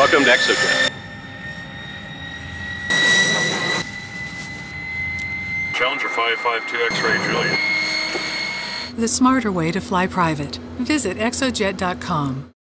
Welcome to XOJET. Challenger 552 X-ray, Juliet. The smarter way to fly private. Visit XOJET.com.